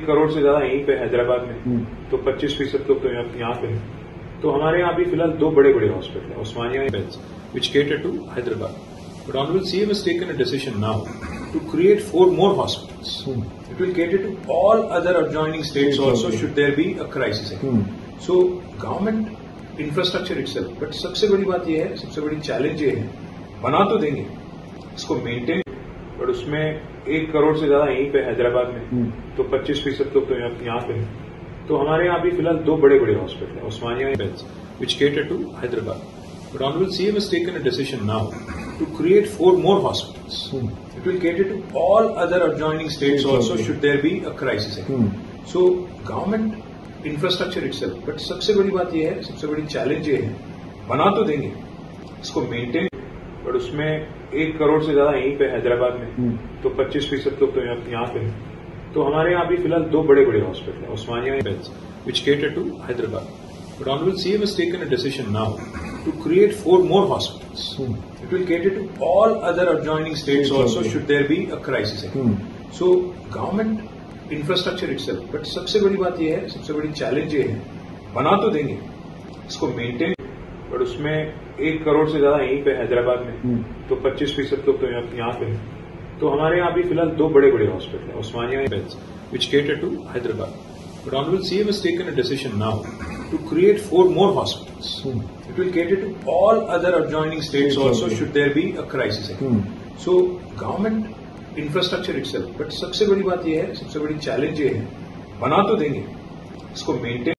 करोड़ से ज्यादा यहीं पे हैदराबाद में, तो 25% लोग तो यहाँ पे हैं। तो हमारे यहाँ भी फिलहाल 2 बड़े बड़े हॉस्पिटल है, Osmania beds which cater to Hyderabad. But Honorable CM has taken a decision now to create 4 more hospitals. It will cater to all other adjoining states also should there be a crisis. So government infrastructure itself. But सबसे बड़ी बात यह है, सबसे बड़ी challenge ये है, बना तो देंगे, इसको मेंटेन, बट उसमें 1 करोड़ से ज्यादा यहीं पे हैदराबाद में, तो 25% लोग तो यहाँ पे हैं। तो हमारे यहाँ भी फिलहाल 2 बड़े बड़े हॉस्पिटल है, Osmania beds which cater to Hyderabad. But Honorable CM has taken a decision now to create 4 more hospitals. It will cater to all other adjoining states also should there be a crisis. So government infrastructure itself. But सबसे बड़ी बात यह है, सबसे बड़ी challenge ये है, बना तो देंगे, इसको मेंटेन, बट उसमें 1 करोड़ से ज्यादा यहीं पे हैदराबाद में, तो 25% लोग तो यहाँ पे हैं। तो हमारे यहाँ भी फिलहाल 2 बड़े बड़े हॉस्पिटल है, Osmania beds which cater to Hyderabad. But Honorable CM has taken a decision now to create 4 more hospitals. It will cater to all other adjoining states also should there be a crisis. So government infrastructure itself. But सबसे बड़ी बात यह है, सबसे बड़ी challenge ये है, बना तो देंगे, इसको मेंटेन, बट उसमें 1 करोड़ से ज्यादा यहीं पे हैदराबाद में, तो 25% लोग तो यहाँ पे हैं। तो हमारे यहाँ भी फिलहाल 2 बड़े बड़े हॉस्पिटल है, Osmania beds which cater to Hyderabad. But Honorable CM has taken a decision now to create 4 more hospitals. It will cater to all other adjoining states also should there be a crisis. So government infrastructure itself. But सबसे बड़ी बात यह है, सबसे बड़ी challenge ये है, बना तो देंगे, इसको मेंटेन